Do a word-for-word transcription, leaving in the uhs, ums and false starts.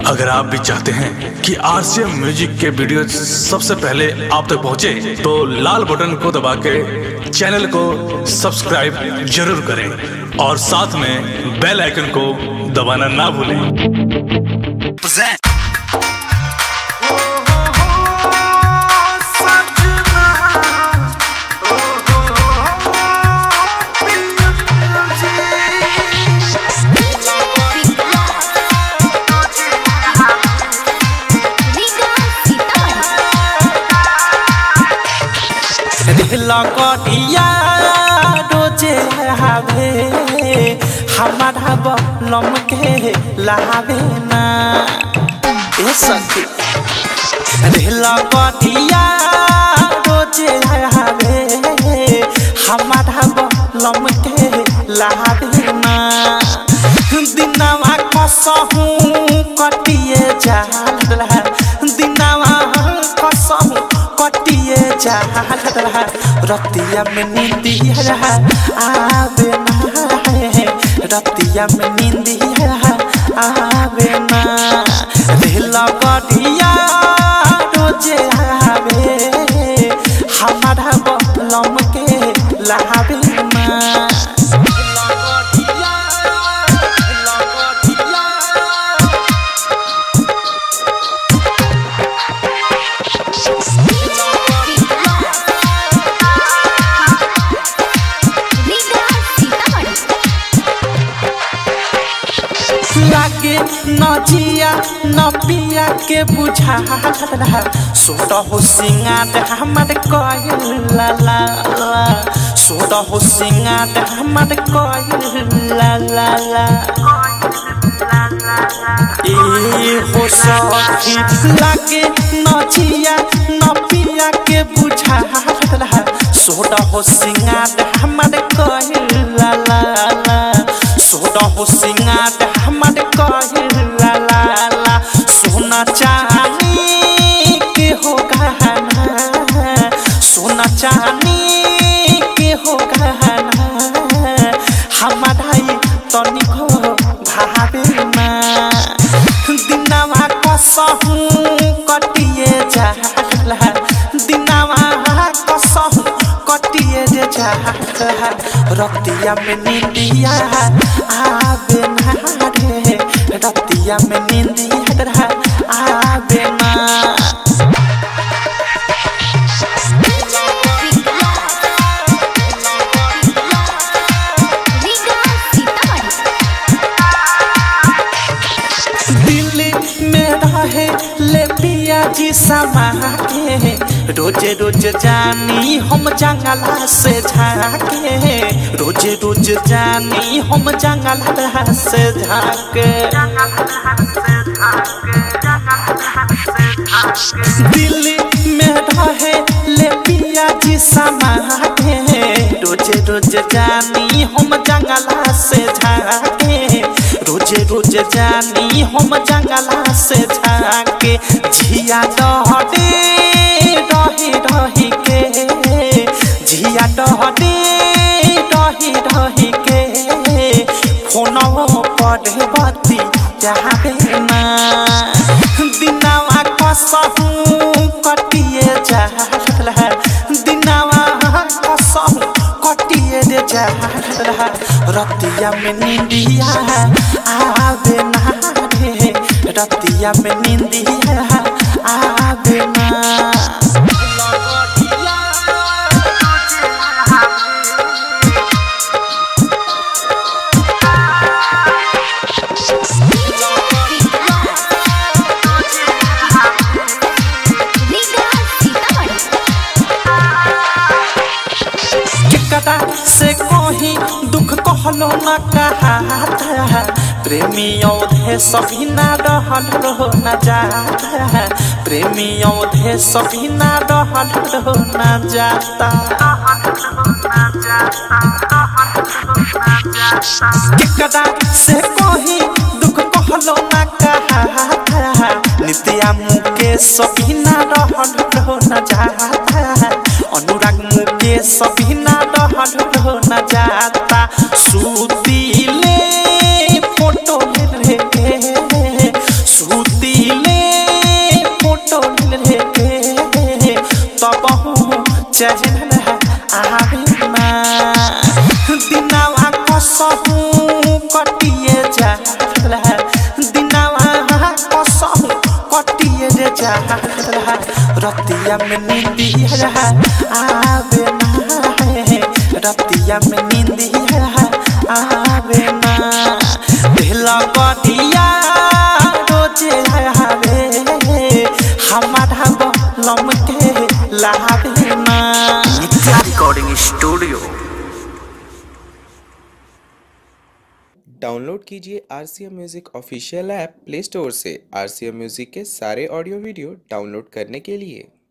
अगर आप भी चाहते हैं कि आरसीएम म्यूजिक के वीडियो सबसे पहले आप तक पहुंचे, तो लाल बटन को दबा के चैनल को सब्सक्राइब जरूर करें और साथ में बेल आइकन को दबाना ना भूलें। लगटिया रोजे हावे हमारा बलम के लावे ना ए सखी रे लगटिया रोजे हावे हमारा बलम के लावे ना दिनवा कसहू कटिए जाला दिनवा कसहू कटिए जाला रतिया में नींदिया आवे ना रतिया में नींदिया आवे ना रे लगटिया रोजे आवे हमारा बलम के लावे ना लागे नजिया नपिया के बुझा सोट हो सिंगार हमारे कइल ला ला सोट हो सिंगार हमारे कइल ला ला ला ए हो सखी लागे नजिया नपिया के बुझा सोट हो सिंगार हमारे कइल ला ला सोट हो सिंगार हमारे कइल ला ला ला सोना चांदी के हो गहना सोना चांदी के हो गहना हमारा तनी हो भावे ना दिनवा कसहू कटिए जाला दिनवा कसहू कटिए जाला रतिया में नींदिया आवे ना रे रतिया में नींदिया आवे ना दिल्ली में रहे ले पिया जी समा के रोजे रोज जानी हम जंगला से झाके रोजे रोज जानी हम जंगला से झाके दिल्ली में रहे ले पिया जी समा के रोजे रोज जानी हम जंगला से झाके रोजे रोज जानी हम जंगला से झाके झिया डहडे रही रही के झिया डहडे रही रही के फोनवा पर बत्ती जावे ना दिनवा कसहू कटिए जाला दिनवा कसहू कटिए जाला रतिया में नींदिया आवे ना रे रतिया में नींदिया आवे ना से कोही दुख कहलो न कहा प्रेमी औधे सभी ना रहल रहो न जाता प्रेमी औधे सभी ना रहल रहो न जाता केकरा से कोही दुख कहलो न कहा नित्या मुके सभी ना रहल रहो न जाता अनुराग मुके सभी ना रहल रहो न जाता सूती ले फोटो रे सूती जाला रतिया में नींदिया आवे ना है रतिया में नींदिया आवे ना दिला बदिया रोजे आवे हमारा बलम के लावे ना नित्या रिकॉर्डिंग स्टूडियो। डाउनलोड कीजिए R C M music official app play store से। आर सी एम म्यूजिक के सारे ऑडियो वीडियो डाउनलोड करने के लिए